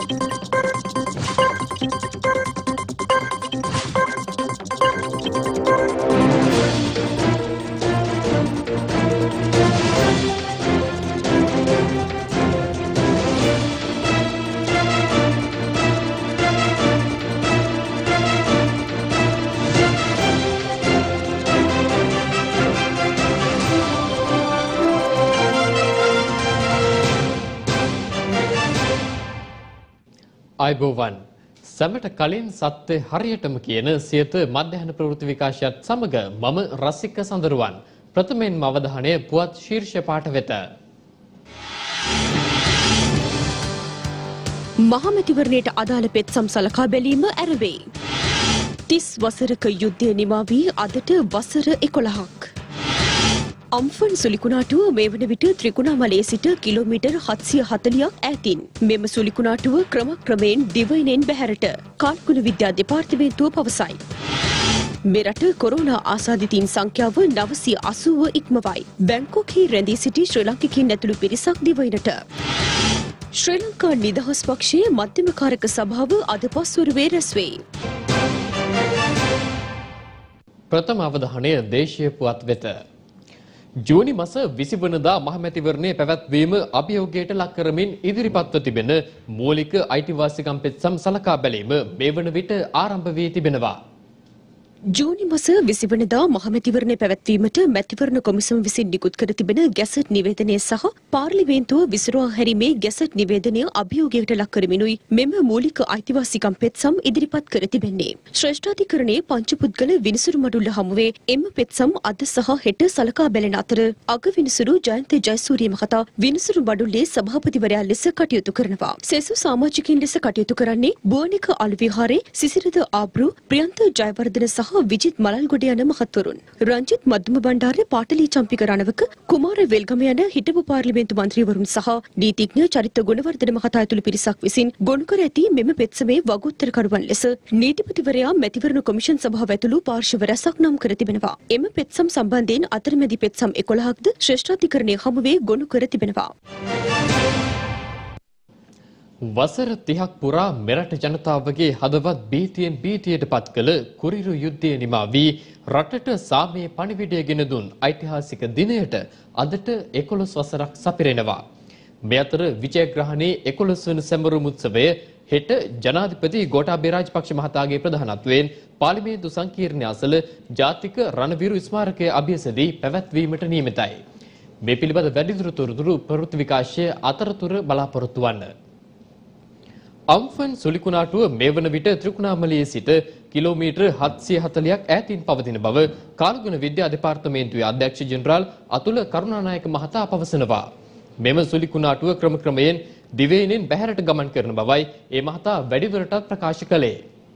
අයිබෝවන් සැමට කලින් සත්‍ය හරියටම කියන සියත මධ්‍යහන ප්‍රවෘත්ති විකාශයත් සමග මම රසික සඳරුවන් ප්‍රථමයෙන්ම අවධානය පුවත් ශීර්ෂ පාඨ වෙත. මහමැතිවරණයට අදාළ පෙත්සම් සලකා බැලීම ඇරඹේ. 30 වසරක යුද්ධය නිමා වී අදට වසර 11ක්. අම්ෆන් සුලිකුණාටුව මේ වන විට ත්‍රිකුණාමලයේ සිට කිලෝමීටර් 740ක් ඈතින්. මෙම සුලිකුණාටුව ක්‍රමක්‍රමයෙන් දිවයිනෙන් බැහැරට කාල්කුණ විද්‍යා දෙපාර්තමේන්තුව පවසයි. මෙරට කොරෝනා ආසාදිතයින් සංඛ්‍යාව 980 ඉක්මවයි. බැංකොක්හි රැඳී සිටි ශ්‍රී ලාංකිකයින් ඇතුළු පිරිසක් දිවයිනට. ශ්‍රී ලංකා නිදහස් පක්ෂයේ මධ්‍යම කාරක සභාව අද පස්වරුවේ රැස්වේ. ප්‍රථම අවධානය දේශීය පුවත් වෙත. ජූනි මාස 20 වෙනිදා මහමැතිවරණයේ පැවැත්වීම අභියෝගයට ලක් කරමින් ඉදිරිපත්ව තිබෙන මූලික අයිතිවාසිකම් පෙත්සම් සලකා බැලීම මේ වන විට ආරම්භ වී තිබෙනවා. ජූනි මාස 20 වෙනිදා මහමැතිවරණය පැවැත්වීමට මැතිවරණ කොමිසම විසින් නිකුත් කර තිබෙන ගැසට් නිවේදනය සහ පාර්ලිමේන්තුව විසිරවා හැරීමේ ගැසට් නිවේදනය අභියෝගයට ලක් කරමිනුයි මෙම මූලික අයිතිවාසිකම් පෙත්සම් ඉදිරිපත් කර තිබෙන්නේ. ශ්‍රේෂ්ඨාධිකරණයේ පංචපුද්ගල විනිසුරු මඩුල්ල හමුවේ එම පෙත්සම් අද සහ හෙට සලකා බැලෙන අතර අග විනිසුරු ජයන්ත ජයසූරිය මහතා විනිසුරු මඩුල්ලේ සභාපතිවරයා ලෙස කටයුතු කරනවා. සෙසු සමාජිකයින් ලෙස කටයුතු කරන්නේ බුවනික අලුවිහාරේ සිසිරද ආබ්රු ප්‍රියන්ත ජයවර්ධන සහ විජිත් මලල්ගොඩ යන මහත්වරුන්. රංජිත් මද්දුම බණ්ඩාරේ පාටලී චම්පික රණවක කුමාර වෙල්ගම යන හිටපු පාර්ලිමේන්තු මන්ත්‍රීවරුන් සහ නීතිඥ චරිත ගුණවර්ධන මහතා ඇතුළු පිරිසක් විසින් ගොනු කර ඇති මෙම පෙත්සමේ වගඋත්තරකරුවන් ලෙස නීතිපතිවරයා මැතිවරණ කොමිෂන් සභාව ඇතුළු පාර්ශව රැසක් නම් කර තිබෙනවා. එම පෙත්සම් සම්බන්ධයෙන් අතරමැදි පෙත්සම් 11ක්ද ශ්‍රේෂ්ඨාධිකරණයේ හමුවේ ගොනු කර තිබෙනවා. වසර 30ක් පුරා මෙරට ජනතාවගේ හදවත් බීතියෙන් බීතියට පත් කළ කුරිරු යුද්ධය නිමා වී රටට සාමයේ පණිවිඩය ගෙන දුන් ඓතිහාසික දිනයට අදට 11 වසරක් සපිරෙනවා. මේ අතර විජයග්‍රහණයේ 11 වන සැමරුම් උත්සවය හෙට ජනාධිපති ගෝඨාභය රාජපක්ෂ මහතාගේ ප්‍රධානත්වයෙන් පාර්ලිමේන්තු සංකීර්ණය අසල ජාතික රණවිරු ස්මාරකයේ අභියසදී පැවැත්වීමට නියමිතයි. මේ පිළිබඳ වැඩිදුර තොරතුරු ප්‍රවෘත්ති විකාශය අතරතුර බලාපොරොත්තු වන්න. අම්ෆන් සුලිකුණාටුව මේ වන විට ත්‍රිකුණාමලයේ සිට කිලෝමීටර් 740ක් ඈතින් පවතින බව කාල්ගුණ විද්‍යා දෙපාර්තමේන්තුවේ අධ්‍යක්ෂ ජෙනරාල් අතුල කරුණානායක මහතා පවසනවා. මෙම සුලිකුණාටුව ක්‍රමක්‍රමයෙන් දිවයිනෙන් බැහැරට ගමන් කරන බවයි ඒ මහතා වැඩිදුරටත් ප්‍රකාශ කළේ.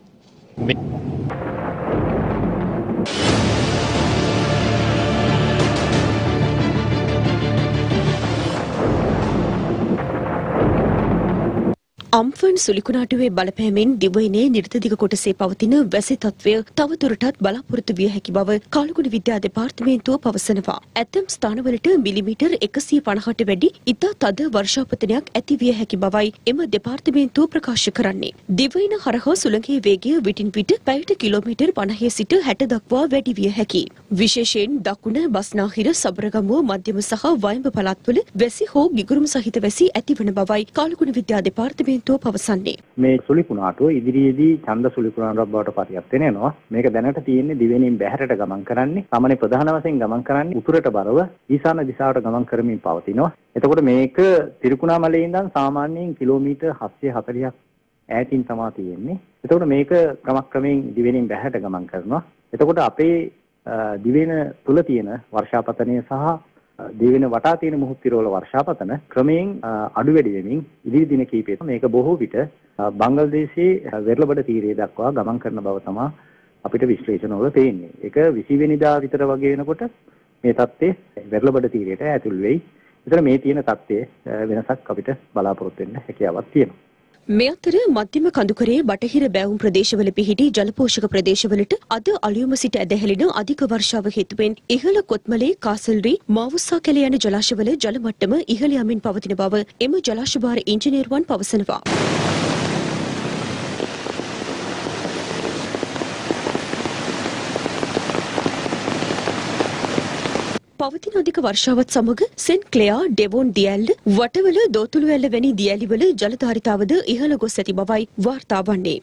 අම්ෆන් සුලිකුණාටුවේ බලපෑමෙන් දිවයිනේ නිර්තදිග කොටසේ පවතින වැසි තත්වය තවදුරටත් බලාපොරොත්තු විය හැකි බව කාල්ගුණ විද්‍යා දෙපාර්තමේන්තුව පවසනවා. ඇතැම් ස්ථානවලට මිලිමීටර් 150ට වැඩි ඉතා තද වර්ෂාපතනයක් ඇති විය හැකි බවයි එම දෙපාර්තමේන්තුව ප්‍රකාශ කරන්නේ. දිවයින හරහා සුළඟේ වේගය විටින් විට පැයට කිලෝමීටර් 50 සිට 60 දක්වා වැඩි විය හැකියි. විශේෂයෙන් දකුණ බස්නාහිර සබරගමුව මධ්‍යම සහ වයඹ පළාත්වල වැසි හෝ ගිගුරුම් සහිත වැසි ඇතිවන බවයි කාල්ගුණ විද්‍යා දෙපාර්තමේන්තුව පවසන්නේ. මේ සුලිකුණාටුව ඉදිරියේදී ඡන්ද සුලිකුණාටුවක් බවට පරිවර්තනය වෙනවා. මේක දැනට තියෙන්නේ දිවෙනින් බැහැරට ගමන් කරන්නේ. සාමාන්‍ය ප්‍රධාන වශයෙන් ගමන් කරන්නේ උතුරට බරව ඊශාන දිශාවට ගමන් කරමින් පවතිනවා. එතකොට මේක ත්‍රිකුණාමලයේ ඉඳන් සාමාන්‍යයෙන් කිලෝමීටර් 740ක් ඈතින් තමයි තියෙන්නේ. එතකොට මේක ක්‍රමක්‍රමයෙන් දිවෙනින් බැහැරට ගමන් කරනවා. එතකොට අපේ දිවෙන තුල තියෙන වර්ෂාපතනය සහ දිවෙන වටා තියෙන මුහුත් තිරවල වර්ෂාපතන ක්‍රමයෙන් අඩු වැඩි වෙමින් ඉදිරි දින කිහිපයක මේක බොහෝ විට බංග්ලාදේශයේ වෙරළබඩ තීරය දක්වා ගමන් කරන බව තමයි අපිට විශ්ලේෂණවල පේන්නේ. ඒක 20 වෙනිදා විතර වගේ වෙනකොට මේ தත්ත්වය වෙරළබඩ තීරයට ඇතුල් වෙයි. ඒතර මේ තියෙන தත්ත්වයේ වෙනසක් අපිට බලාපොරොත්තු වෙන්න හැකියාවක් තියෙනවා. මේ අතර මධ්‍යම කඳුකරයේ බටහිර බෑවුම් ප්‍රදේශවල පිහිටි ජලපෝෂක ප්‍රදේශවලට අද අලුයම සිට ඇදහැලෙන අධික වර්ෂාව හේතුවෙන් ඉහළ කොත්මලේ කාසල්රි මාවුස්සා කැලේ යන ජලාශවල ජල මට්ටම ඉහළ යමින් පවතින බව එම ජලාශ භාර ඉංජිනේරුවන් පවසනවා. පවතින අධික වර්ෂාවත් සමග සෙන්ට් ක්ලෙයා, ඩෙවොන් දියැල්ල, වටවල දෝතුළු ඇල්ල වැනි දියැලිවල ජලධාරිතාවද ඉහළ ගොස් ඇති බවයි වාර්තා වන්නේ.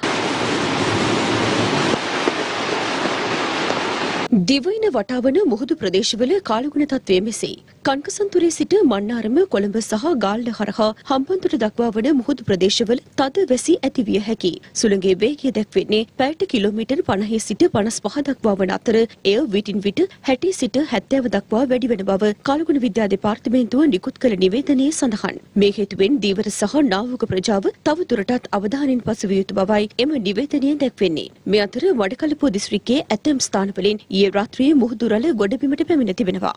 දිවයින වටාවන මුහුදු ප්‍රදේශවල කාලගුණ තත්ත්වය මෙසේයි. කන්කසන්තුරේ සිට මන්නාරම, කොළඹ සහ ගාල්ල හරහා හම්බන්තොට දක්වා වන මුහුදු ප්‍රදේශවල තද වැසි ඇතිවිය හැකියි. සුළඟේ වේගය දැක්වෙන්නේ පැයට කිලෝමීටර් 50 සිට 55 දක්වා වන අතර එය විටින් විට 60 සිට 70 දක්වා වැඩි වන බව කාලගුණ විද්‍යා දෙපාර්තමේන්තුව නිකුත් කළ නිවේදනයේ සඳහන්. මේ හේතුවෙන් දීවර සහ නාවක ප්‍රජාව තව දුරටත් අවධානයෙන් පසුවිය යුතු බවයි එම නිවේදනයේ දැක්වෙන්නේ. මේ අතර වඩකලපුව දිස්ත්‍රික්කයේ ඇතැම් ස්ථානවලින් ඊයේ රාත්‍රියේ මුහුදු රළ ගොඩබිමට පැමිණ තිබෙනවා.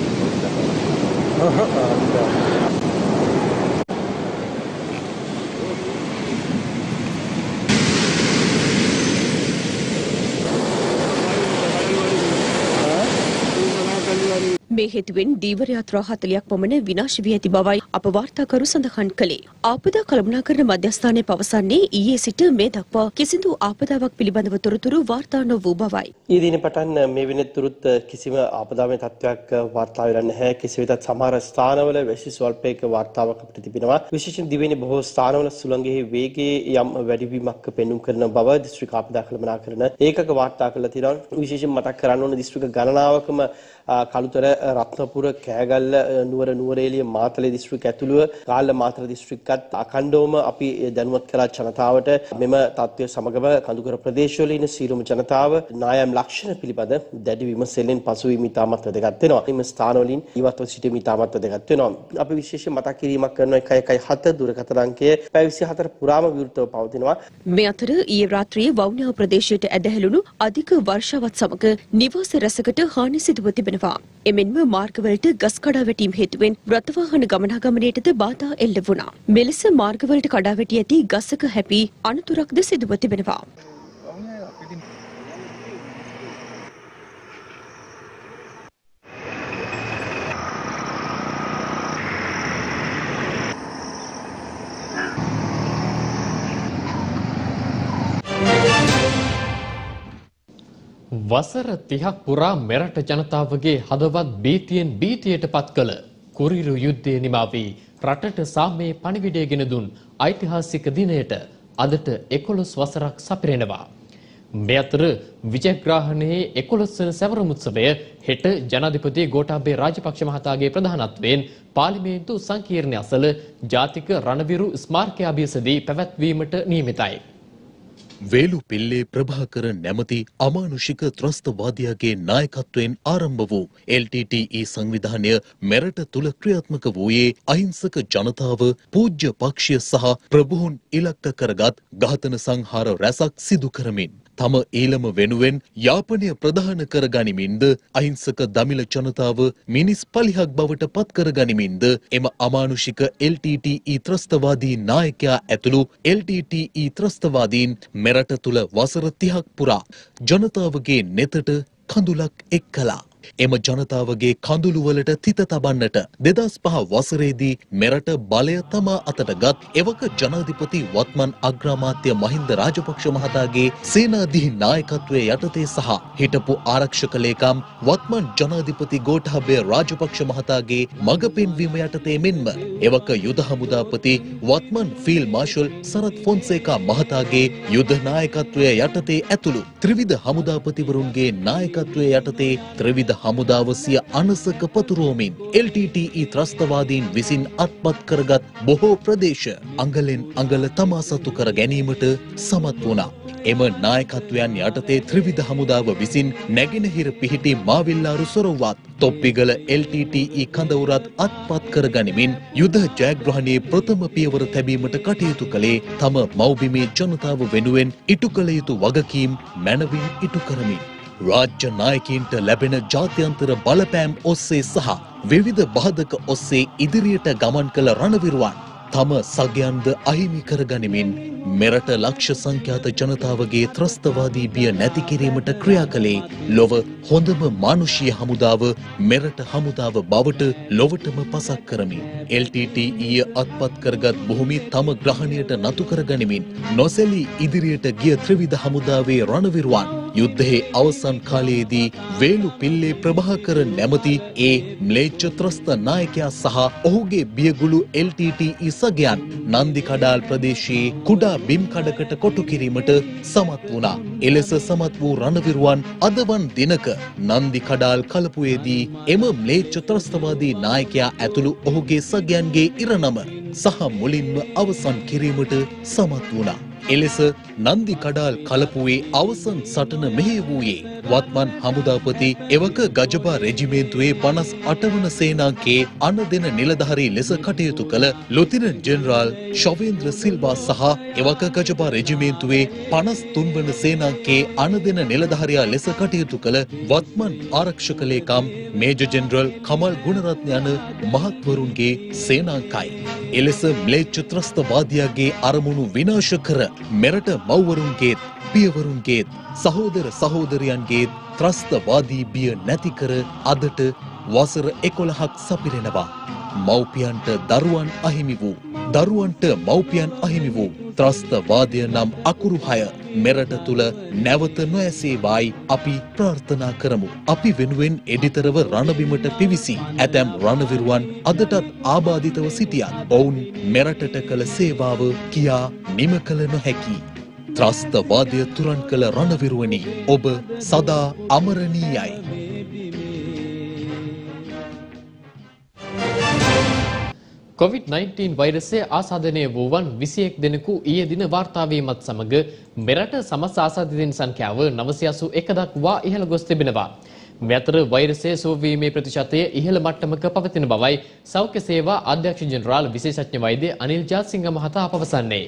මේ හේතුවෙන් දීවර යාත්‍රා 40ක් පමණ විනාශ වී ඇති බවයි අප වාර්තාකරු සඳහන් කළේ. ආපදා කළමනාකරණ මධ්‍යස්ථානයේ පවසන්නේ ඊයේ සිට මේ දක්වා කිසිදු ආපදාවක් පිළිබඳව තොරතුරු වාර්තා නොවූ බවයි. ඊයේ දින පටන් මේ වෙනතුරුත් කිසිම ආපදාමය තත්ත්වයක් වාර්තා වෙලා නැහැ. කෙසේවෙතත් සමහර ස්ථානවල වැසි ස්වල්පයක වාර්තාවක් අපිට තිබෙනවා. විශේෂයෙන් දිවයිනේ බොහෝ ස්ථානවල සුළඟෙහි වේගයේ යම් වැඩිවීමක් පෙන්눔 කරන බව දිස්ත්‍රික් ආපදා කළමනාකරණ ඒකක වාර්තා කරලා තියෙනවා. විශේෂයෙන් මතක් කරන්න ඕන දිස්ත්‍රික් ගණනාවකම කළුතර, රත්නපුර, කෑගල්ල, නුවරඑළිය, මාතලේ දිස්ත්‍රික් ඇතුළුව ගාල්ල මාතල දිස්ත්‍රික්කත් අඛණ්ඩවම අපි දැනුවත් කළා ජනතාවට මෙම තත්ත්වය සමගම කඳුකර ප්‍රදේශවල ඉන්න සියලුම ජනතාව නායම් ලක්ෂණ පිළිබඳ දැඩි විමසෙල්ලෙන් පසුවීම ඉතාමත් වැදගත් වෙනවා. මේ ස්ථානවලින් ඉවත්ව සිටීම ඉතාමත් වැදගත් වෙනවා. අපි විශේෂයෙන් මතක් කිරීමක් කරනවා 117 දුරකථන අංකය පැය 24 පුරාම විවෘතව පවතිනවා. මේ අතර ඊයේ රාත්‍රියේ වවුනියාව ප්‍රදේශයට ඇදහැළුණු අධික වර්ෂාවත් සමග නිවාස රැසකට හානි සිදුව තිබෙනවා. එමෙන්ම මාර්ගවලට ගස් කඩා වැටීම් හේතුවෙන් රථවාහන ගමනාගමනයටද බාධා එල්ල වුණා. මෙලෙස මාර්ගවලට කඩා වැටි ඇති ගසක හැපි අනතුරක්ද සිදුව තිබෙනවා. වසර 30ක් පුරා මෙරට ජනතාවගේ හදවත් බීතියෙන් බීතියට පත් කළ කුරිරු යුද්ධය නිමා වී රටට සාමයේ පණිවිඩය ගෙන දුන් ඓතිහාසික දිනයට අදට 11 වසරක් සපිරෙනවා. මේ අතර විජයග්‍රාහණයේ 11 වන සැවරුම් උත්සවය හෙට ජනාධිපති ගෝඨාභය රාජපක්ෂ මහතාගේ ප්‍රධානත්වයෙන් පාර්ලිමේන්තු සංකීර්ණය අසල ජාතික රණවිරු ස්මාරකයාභියසදී පැවැත්වීමට නියමිතයි. වේලුපිල්ලේ ප්‍රභාකර නැමැති අමානුෂික ත්‍රස්තවාදියාගේ නායකත්වයෙන් ආරම්භ වූ LTTE සංවිධානය මෙරට තුල ක්‍රියාත්මක වූයේ අහිංසක ජනතාව, පූජ්‍ය පක්ෂය සහ ප්‍රභූන් ඉලක්ක කරගත් ඝාතන සංහාර රැසක් සිදු කරමින් තම ඊළම වෙනුවෙන් යාපනය ප්‍රධාන කරගනිමින්ද අහිංසක දමිළ ජනතාව මිනිස් පලිහක් බවට පත් කරගනිමින්ද එම අමානුෂික LTTE ත්‍රස්තවාදී නායකයා ඇතුළු LTTE ත්‍රස්තවාදීන් මෙරට තුල වසර 30ක් පුරා ජනතාවගේ නෙතට කඳුලක් එක් කළා. එම ජනතාවගේ කඳුළු වලට තිත තබන්නට 2005 වසරේදී මෙරට බලය තමා අතටගත් එවක ජනාධිපති වත්මන් අග්‍රාමාත්‍ය මහින්ද රාජපක්ෂ මහතාගේ සේනාධි නායකත්වයේ යටතේ සහ හිටපු ආරක්ෂක ලේකම් වත්මන් ජනාධිපති ගෝඨාභය රාජපක්ෂ මහතාගේ මඟ පෙන්වීම යටතේ මෙන්ම එවක යුද හමුදාපති වත්මන් ෆීල්ඩ් මාර්ෂල් සරත් ෆොන්සේකා මහතාගේ යුද නායකත්වයේ යටතේ ඇතුළු ත්‍රිවිධ හමුදාපතිවරුන්ගේ නායකත්වයේ යටතේ ත්‍රිවිධ හමුදාව සිය අනසක පතුරවමින් LTTE ත්‍රස්තවාදීන් විසින් අත්පත් කරගත් බොහෝ ප්‍රදේශ අඟලෙන් අඟල තමා සතු කර ගැනීමට සමත් වුණා. එම නායකත්වයන් යටතේ ත්‍රිවිධ හමුදාව විසින් නැගෙනහිර පිහිටි මාවිල්ලාරු සොරවුවත් තොප්පිගල LTTE කඳවුරත් අත්පත් කර ගනිමින් යුද ජයග්‍රහණයේ ප්‍රථම පියවර තැබීමට කටයුතු කළේ තම මව්බිමේ ජනතාව වෙනුවෙන් ඉටු කළ යුතු වගකීම් මැනවින් ඉටු කරමින් රාජ්‍ය නායකයින්ට ලැබෙන ජාත්‍යන්තර බලපෑම් ඔස්සේ සහ විවිධ බාධක ඔස්සේ ඉදිරියට ගමන් කළ රණවිරුවන් තම සගයන්ද අහිමි කරගනිමින් මෙරට ලක්ෂ සංඛ්‍යාත ජනතාවගේ ත්‍රස්තවාදී බිය නැති කිරීමට ක්‍රියා කළේ ලොව හොඳම මානුෂීය හමුදාව මෙරට හමුදාව බවට ලොවටම පසක් කරමින් LTTE අත්පත් කරගත් භූමි තම ග්‍රහණයට නතු කරගනිමින් නොසැලී ඉදිරියට ගිය ත්‍රිවිධ හමුදාවේ රණවිරුවන් යුද්ධයේ අවසන් කාලයේදී වේලු පිල්ලේ ප්‍රභාකර නැමැති ඒ ම්ලේච්ඡ ත්‍රස්ත නායකයා සහ ඔහුගේ බියගුළු LTTE සගයන් නන්දි කඩාල් ප්‍රදේශයේ කුඩා බිම් කඩකට කොටු කිරීමට සමත් වුණා. එලෙස සමත් වූ රණවිරුවන් අදවන් දිනක නන්දි කඩාල් කලපුවේදී එම ම්ලේච්ඡ ත්‍රස්තවාදී නායකයා ඇතුළු ඔහුගේ සගයන්ගේ ඉරණම සහ මුලින්ම අවසන් කිරීමට සමත් වුණා. එලෙස නන්දි කඩාල් කලපුවේ අවසන් සටන මෙහෙය වූයේ වත්මන් හමුදාපති එවක ගජබා රෙජිමේන්තුවේ 58 වන සේනාංකයේ අනදෙන නිලධාරී ලෙස කටයුතු කළ ලුතිනන්ට් ජෙනරාල් ශවේන්ද්‍ර සිල්වා සහ එවක ගජබා රෙජිමේන්තුවේ 53 වන සේනාංකයේ අනදෙන නිලධාරියා ලෙස කටයුතු කළ වත්මන් ආරක්ෂක ලේකම් මේජර් ජෙනරල් කමල් ගුණරත්න යන මහත්වරුන්ගේ සේනාංකයි. එලෙස ම්ලේච්ඡ ත්‍රස්තවාදියාගේ අරමුණු විනාශ කර මෙරට මව්වරුන්ගේත් පියවරුන්ගේත් සහෝදර සහෝදරයන්ගේත් ත්‍රස්තවාදී බිය නැති කර අදට වසර 11ක් සපිරෙනවා. මව්පියන්ට දරුවන් අහිමි වූ දරුවන්ට මව්පියන් අහිමි වූ ත්‍රස්තවාදය නම් අකුරු 6 මෙරට තුල නැවත නොඇසේවායි අපි ප්‍රාර්ථනා කරමු. අපි වෙනුවෙන් එඩිතරව රණබිමට පිවිසි ඇතැම් රණවිරුවන් අදටත් ආබාධිතව සිටියත් ඔවුන් මෙරටට කළ සේවාව කියා නිම කළ නොහැකි. ත්‍රස්තවාදය තුරන් කළ රණවිරුවනි, ඔබ සදා අමරණීයයි. COVID-19 වෛරසය ආසාදනය වූවන් 21 දෙනෙකු ඊයේ දින වාර්තා වීමත් සමග මෙරට සමස්ත ආසාදිතයින් සංඛ්‍යාව 981 දක්වා ඉහළ ගොස් තිබෙනවා. මේ අතර වෛරසය සුවවීමේ ප්‍රතිශතය ඉහළ මට්ටමක පවතින බවයි සෞඛ්‍ය සේවා අධ්‍යක්ෂ ජෙනරාල් විශේෂඥ වෛද්‍ය අනිල් ජාසිංහ මහතා පවසන්නේ.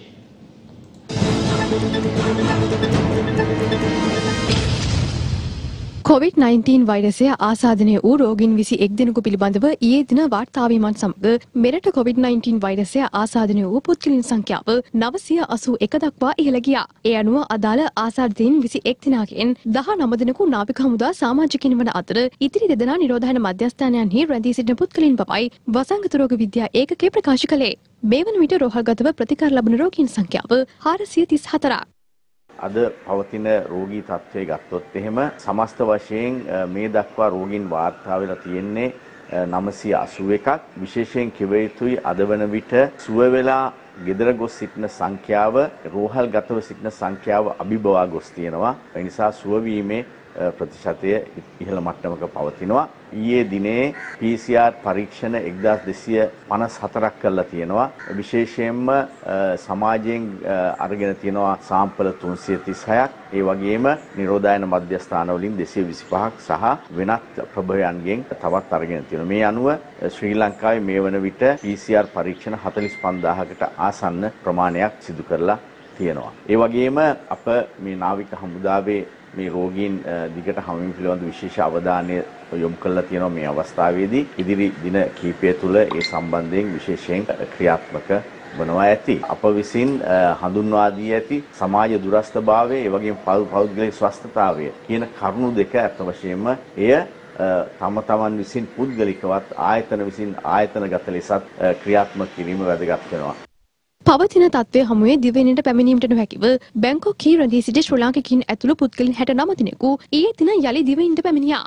COVID-19 වෛරසය ආසාදනය වූ රෝගීන් 21 දෙනෙකු පිළිබඳව ඊයේ දින වාර්තා වීමත් සමග මෙරට COVID-19 වෛරසය ආසාදනය වූ පුද්ගලයන් සංඛ්‍යාව 981 දක්වා ඉහළ ගියා. ඒ අනුව අදාළ ආසාදිතයින් 21 දෙනාගෙන් 19 දෙනෙකු නාවික හමුදා සමාජිකයින් වන අතර ඉතිරි දෙදෙනා නිරෝධායන මධ්‍යස්ථානයන්හි රැඳී සිටින පුද්ගලයන් බවයි වසංගත රෝග විද්‍යා ඒකකය ප්‍රකාශ කළේ. මේ වන විට රෝහල්ගතව ප්‍රතිකාර ලබන රෝගීන් සංඛ්‍යාව 434ක්. අද පවතින රෝගී තත්ත්වය ගත්තොත් එහෙම සමස්ත වශයෙන් මේ දක්වා රෝගීන් වාර්තා වෙලා තියෙන්නේ 981ක්. විශේෂයෙන් කිව යුතුයි අද වන විට සුව වෙලා ගෙදර ගොස් සිටින සංඛ්‍යාව රෝහල්ගතව සිටින සංඛ්‍යාව අභිබවා ගොස් තියෙනවා. ඒ නිසා සුව වීමේ ප්‍රතිශතය ඉහළ මට්ටමක පවතිනවා. ඊයේ දිනේ PCR පරීක්ෂණ 1254ක් කරලා තියෙනවා. විශේෂයෙන්ම සමාජයෙන් අරගෙන තියෙනවා සාම්පල 336ක්. ඒ වගේම නිරෝධායන මධ්‍යස්ථාන වලින් 225ක් සහ වෙනත් ප්‍රභවයන්ගෙන් තවත් අරගෙන තියෙනවා. මේ අනුව ශ්‍රී ලංකාවේ මේ වන විට PCR පරීක්ෂණ 45000කට ආසන්න ප්‍රමාණයක් සිදු කරලා තියෙනවා. ඒ වගේම අප මේ නාවික හමුදාවේ මේ රෝගීන් දිගට හමුවීම පිළිබඳ විශේෂ අවධානය යොමු කරලා තියෙනවා මේ අවස්ථාවේදී. ඉදිරි දින කිහිපය තුළ ඒ සම්බන්ධයෙන් විශේෂයෙන් ක්‍රියාත්මක වනවා ඇති. අප විසින් හඳුන්වා දී ඇති සමාජ දුරස්ථභාවය, ඒ වගේම පෞද්ගලික ස්වස්ථතාවය කියන කරුණු දෙක අත් වශයෙන්ම එය තම තමන් විසින් පුද්ගලිකවත් ආයතන විසින් ආයතනගත ලෙසත් ක්‍රියාත්මක කිරීම වැදගත් වෙනවා. පවතින තත්ත්වය හමුවේ දිවයිනට පැමිණීමට නොහැකිව බැංකොක්හි රැඳී සිටි ශ්‍රී ලාංකිකයින් ඇතුළු පුද්ගලයන් 69 දෙනෙකු ඊයේ දින යලි දිවයිනට පැමිණියා.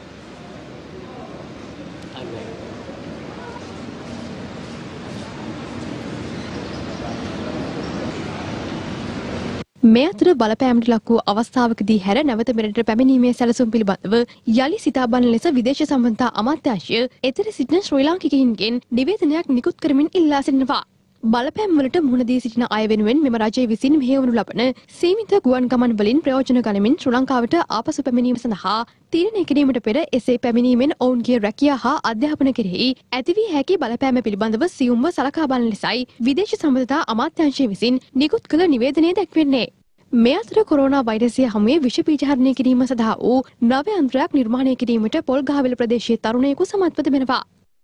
මේ අතර බලපෑමට ලක් වූ අවස්ථාවකදී හැර නැවත මෙරට පැමිණීමේ සැලසුම් පිළිබඳව යලි සිතා බලන ලෙස විදේශ සම්බන්ධතා අමාත්‍යාංශය එතන සිටින ශ්‍රී ලාංකිකයින්ගෙන් නිවේදනයක් නිකුත් කරමින් ඉල්ලා සිටිනවා. බලපෑම් වලට මුහුණ දී සිටින අය වෙනුවෙන් මෙම රජය විසින් මෙහෙයවනු ලබන සීමිත ගුවන් ගමන් වලින් ප්‍රයෝජන ගනිමින් ශ්‍රී ලංකාවට ආපසු පැමිණීම සඳහා තීරණය කිරීමට පෙර එසේ පැමිණීමෙන් ඔවුන්ගේ රැකියා හා අධ්‍යාපන කෙරෙහි ඇති වී හැකි බලපෑම පිළිබඳව සියුම්ව සලකා බලන ලෙසයි විදේශ සම්බන්ධතා අමාත්‍යාංශය විසින් නිකුත් කළ නිවේදනයේ දැක්වෙන්නේ. මේ අතර කොරෝනා වෛරසය හමුවේ විෂ බීජහරණය කිරීම සඳහා වූ නව යන්ත්‍රයක් නිර්මාණය කිරීමට පොල්ගහවෙල ප්‍රදේශයේ තරුණයෙකු සමත්ව තිබෙනවා.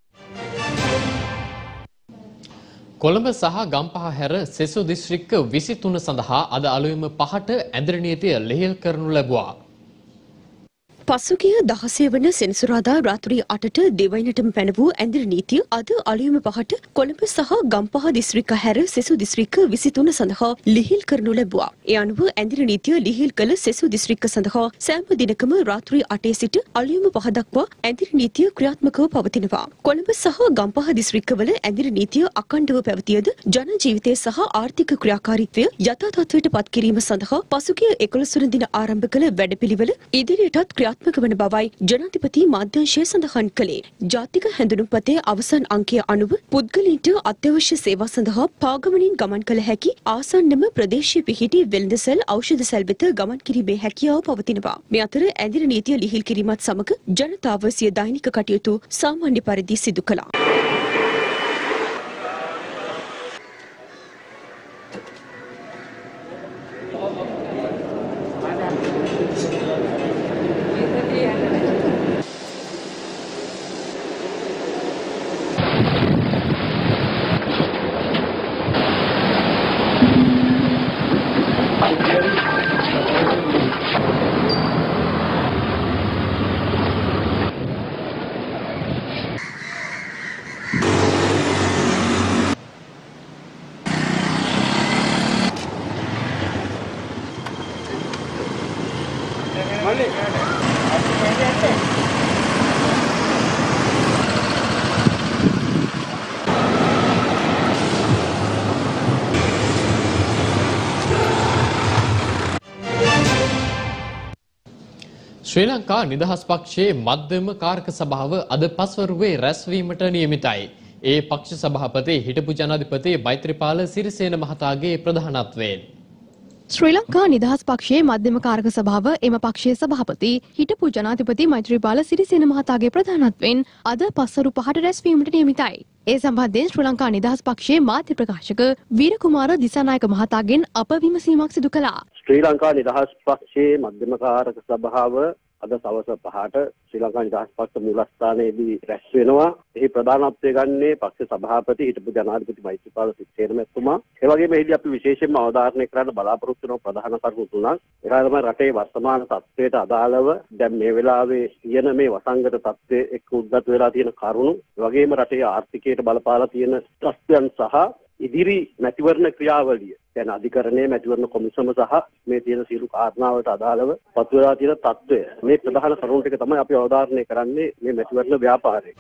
කොළඹ සහ ගම්පහ හැර සෙසු දිස්ත්‍රික්ක 23 සඳහා අද අලුයම 5ට ඇඳරි නීතිය ලිහිල් කරනු ලැබුවා. පසුගිය 16 වන සෙනසුරාදා රාත්‍රී 8ට දෙවයිනටම පැන වූ ඇඳිරි නීතිය අද අලුයම 5ට කොළඹ සහ ගම්පහ දිස්ත්‍රික්ක හැර සෙසු දිස්ත්‍රික්ක 23 සඳහා ලිහිල් කරනු ලැබුවා. ඒ අනුව ඇඳිරි නීතිය ලිහිල් කළ සෙසු දිස්ත්‍රික්ක සඳහා සෑම දිනකම රාත්‍රී 8 සිට අලුයම 5 දක්වා ඇඳිරි නීතිය ක්‍රියාත්මකව පවතිනවා. කොළඹ සහ ගම්පහ දිස්ත්‍රික්කවල ඇඳිරි නීතිය අඛණ්ඩව පැවතියද ජන ජීවිතය සහ ආර්ථික ක්‍රියාකාරීත්වය යථා තත්ත්වයට පත් කිරීම සඳහා පසුගිය 11 වන දින ආරම්භ කළ වැඩපිළිවෙල ඉදිරියටත් ක්‍රියාත්මක වන බවයි ජනාධිපති මාධ්‍යංශය සඳහන් කළේ. ජාතික හැඳුනුම්පතේ අවසන් අංකය අනුව පුද්ගලයින්ට අත්‍යවශ්‍ය සේවා සඳහා පාගමනින් ගමන් කළ හැකි ආසන්නම ප්‍රදේශීය පිහිටි වෙළඳසැල් ඖෂධ සැල් වෙත ගමන් කිරීමේ හැකියාව පවතිනවා. මේ අතර ඇඳිරි නීතිය ලිහිල් කිරීමත් සමග ජනතාව සිය දෛනික කටයුතු සාමාන්‍ය පරිදි සිදු කළා. ශ්‍රී ලංකා නිදහස් පක්ෂයේ මධ්‍යම කාරක සභාව අද පස්වරුවේ රැස්වීමට නියමිතයි. ඒ පක්ෂ සභාපති හිටපු ජනාධිපති මෛත්‍රීපාල සිරිසේන මහතාගේ ප්‍රධානත්වයෙන් ශ්‍රී ලංකා නිදහස් පක්ෂයේ මධ්‍යම කාරක සභාව එම පක්ෂයේ සභාපති හිටපු ජනාධිපති මෛත්‍රීපාල සිරිසේන මහතාගේ ප්‍රධානත්වයෙන් අද පස්වරු 5ට රැස්වීමට නියමිතයි. ඒ සම්බන්ධයෙන් ශ්‍රී ලංකා නිදහස් පක්ෂයේ මාධ්‍ය ප්‍රකාශක වීරකුමාර දිසානායක මහතාගෙන් අප විමසීමක් සිදු කළා. ශ්‍රී ලංකා නිදහස් පක්ෂයේ මධ්‍යම කාරක සභාව අද සවස 5ට ශ්‍රී ලංකා නිදහස් පක්ෂ මූලස්ථානයේදී රැස් වෙනවා. එහි ප්‍රධානත්වය ගන්නේ පක්ෂ සභාපති හිටපු ජනාධිපති මෛත්‍රීපාල සිරිසේන මැතිතුමා. ඒ වගේම එහිදී අපි විශේෂයෙන්ම අවධාරණය කරන්න බලාපොරොත්තු වෙන ප්‍රධාන කරුණු තුනක්. ඒක තමයි රටේ වර්තමාන තත්ත්වයට අදාළව දැන් මේ වෙලාවේ තියෙන මේ වසංගත තත්ත්වයේ එක්ක උද්ගත වෙලා තියෙන කරුණු. ඒ වගේම රටේ ආර්ථිකයට බලපාලා තියෙන තත්ත්වයන් සහ ඉදිරි මැතිවරණ ක්‍රියාවලිය දැන් අධිකරණයේ මැතිවරණ කොමිසම සහ මේ තියෙන සියලු කාරණාවලට අදාළව පසු වෙලා තියෙන තත්ත්වය මේ ප්‍රධාන කරුණු ටික තමයි අපි අවධාරණය කරන්නේ මේ මැතිවරණ ව්‍යාපාරයේ.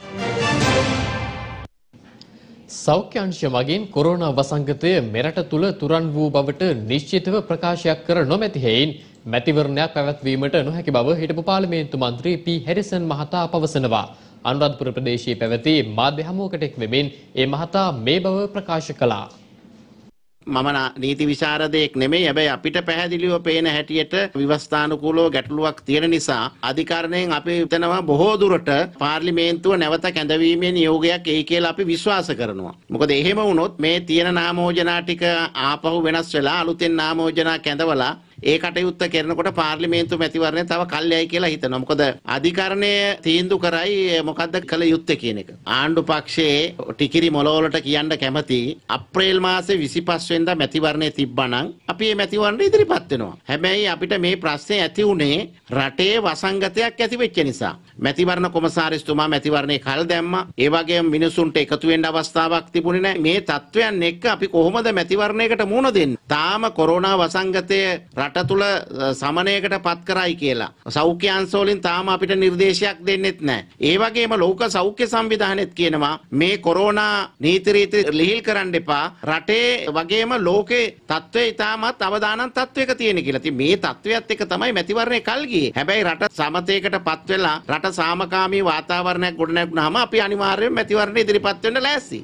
සෞඛ්‍ය අංශ මගින් කොරෝනා වසංගතය මෙරට තුල තුරන් වූ බවට නිශ්චිතව ප්‍රකාශයක් කර නොමැති හේයින් මැතිවරණයක් පැවැත්වීමට නොහැකි බව හිටපු පාර්ලිමේන්තු මන්ත්‍රී පී හැරිසන් මහතා පවසනවා. අනුරාධපුර ප්‍රදේශයේ පැවති මාධ්‍ය හමුවකට එක් වෙමින් ඒ මහතා මේ බව ප්‍රකාශ කළා. මම නීති විශාරදයෙක් නෙමෙයි. හැබැයි අපිට පැහැදිලිව පේන හැටියට විවස්ථානුකූලව ගැටලුවක් තියෙන නිසා අධිකරණයෙන් අපි හිතනවා බොහෝ දුරට පාර්ලිමේන්තුව නැවත කැඳවීමේ නියෝගයක් එයි කියලා අපි විශ්වාස කරනවා. මොකද එහෙම වුණොත් මේ තියෙන නාමෝජනා ටික ආපහු වෙනස් වෙලා අලුතෙන් නාමෝජනා කැඳවලා ඒ කටයුත්ත කරනකොට පාර්ලිමේන්තු මැතිවරණය තව කල්යයි කියලා හිතනවා. මොකද අධිකරණය තීන්දුව කරයි මොකද්ද කළ යුත්තේ කියන එක. ආණ්ඩු පක්ෂයේ ටිකිරි මොළවලට කියන්න කැමති අප්‍රේල් මාසේ 25 වෙනිදා මැතිවරණය තිබ්බනම් අපි මේ මැතිවරණය ඉදිරිපත් වෙනවා. හැබැයි අපිට මේ ප්‍රශ්නේ ඇති උනේ රටේ වසංගතයක් ඇති වෙච්ච නිසා. මැතිවරණ කොමසාරිස්තුමා මැතිවරණේ කල් දැම්මා. ඒ වගේම මිනිසුන්ට එකතු වෙන්න අවස්ථාවක් තිබුණේ නැහැ. මේ තත්වයන් එක්ක අපි කොහොමද මැතිවරණයකට මුහුණ දෙන්නේ? තාම කොරෝනා වසංගතය රට තුල සමනයකට පත් කරයි කියලා සෞඛ්‍ය අංශ වලින් තාම අපිට නිර්දේශයක් දෙන්නෙත් නැහැ. ඒ වගේම ලෝක සෞඛ්‍ය සංවිධානයත් කියනවා මේ කොරෝනා නීති රීති ලිහිල් කරන්න එපා. රටේ වගේම ලෝකේ තත්ත්වය ඉතාමත් අවදානම් තත්වයක තියෙන කියලා. ඉතින් මේ තත්වයත් එක්ක තමයි මැතිවරණය කල් ගියේ. හැබැයි රට සමතයකට පත් වෙලා රට සාමකාමී වාතාවරණයක් ගොඩනැගුණාම අපි අනිවාර්යයෙන්ම මැතිවරණය ඉදිරිපත් වෙන්න ලෑස්ති.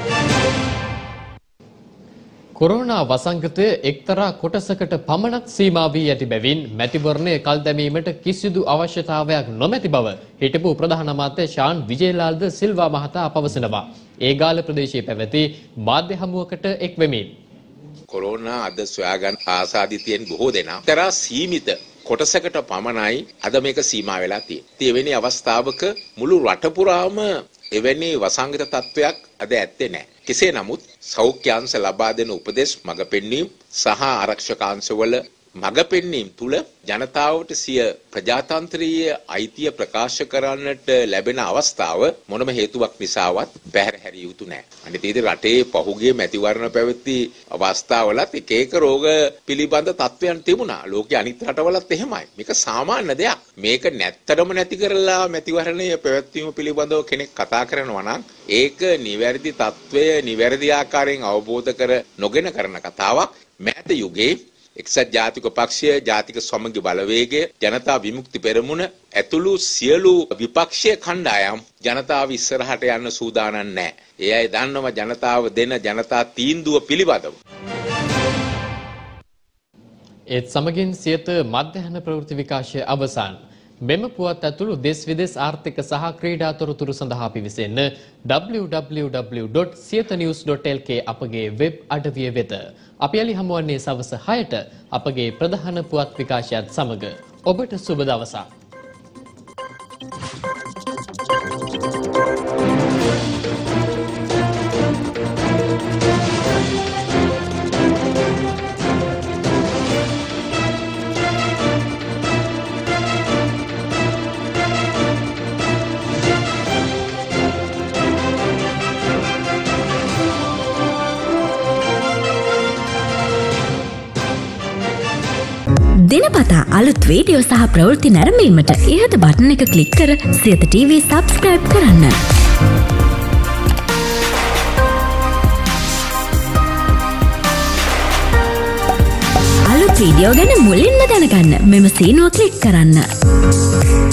කොරෝනා වසංගතය එක්තරා කොටසකට පමණක් සීමා වී ඇති බැවින් මැතිවරණය කල් දැමීමට කිසිදු අවශ්‍යතාවයක් නොමැති බව හිටපු ප්‍රධාන අමාත්‍ය ශාන් විජේලාල්ද සිල්වා මහතා පවසනවා. ඒගාල ප්‍රදේශයේ පැවති මාධ්‍ය හමුවකට එක් වෙමින් කොරෝනා අද සොයාගන්න ආසාදිතයෙන් බොහෝ දෙනා තරා සීමිත කොටසකට පමණයි අද මේක සීමා වෙලා තියෙන්නේ. එවැනි අවස්ථාවක මුළු රට පුරාම එවැනි වසංගත තත්වයක් අද ඇත්තේ නැහැ. කෙසේ නමුත් සෞඛ්‍ය අංශ ලබා දෙන උපදෙස් මඟ පෙන්වීම සහ ආරක්ෂක අංශවල මඟ පෙන්වීම තුළ ජනතාවට සිය ප්‍රජාතන්ත්‍රීය අයිතිය ප්‍රකාශ කරන්නට ලැබෙන අවස්ථාව මොනම හේතුවක් නිසාවත් පැහැර හැරිය යුතු නැහැ. අනිත් ඒ රටේ පහුගිය මැතිවරණ පැවති අවස්ථාවලත් එක එක රෝග පිළිබඳ තත්ත්වයන් තිබුණා. ලෝකයේ අනිත් රටවලත් එහෙමයි. මේක සාමාන්‍ය දෙයක්. මේක නැත්තරම නැති කරලා මැතිවරණය පැවැත්වීම පිළිබඳව කෙනෙක් කතා කරනවා නම් ඒක නිවැරදි තත්ත්වය නිවැරදි ආකාරයෙන් අවබෝධ කර නොගෙන කරන කතාවක්. මෑත යුගයේ එක්සත් ජාතික පක්ෂය, ජාතික සමගි බලවේගය, ජනතා විමුක්ති පෙරමුණ ඇතුළු සියලු විපක්ෂීය කණ්ඩායම් ජනතාව ඉස්සරහට යන්න සූදානම් නැහැ. ඒ අය දන්නවා ජනතාව දෙන ජනතා තීන්දුව පිළිබඳව. ඒත් සමගින් සියත මධ්‍යහන ප්‍රවෘත්ති විකාශය අවසන්. මෙම පුවත් ඇතුළු දෙස් විදෙස් ආර්ථික සහ ක්‍රීඩා තොරතුරු සඳහා පිවිසෙන්න www.siyathanews.lk අපගේ වෙබ් අඩවිය වෙත. අපි යලි හමුවන්නේ සවස 6ට අපගේ ප්‍රධාන පුවත් විකාශයත් සමග. ඔබට සුබ දවසක්. දිනපතා අලුත් වීඩියෝ සහ ප්‍රවෘත්ති නැරඹීමට ඉහත බටන් එක ක්ලික් කර සියත TV සබ්ස්ක්‍රයිබ් කරන්න. අලුත් වීඩියෝ ගැන මුලින්ම දැනගන්න මෙම සීනුව ක්ලික් කරන්න.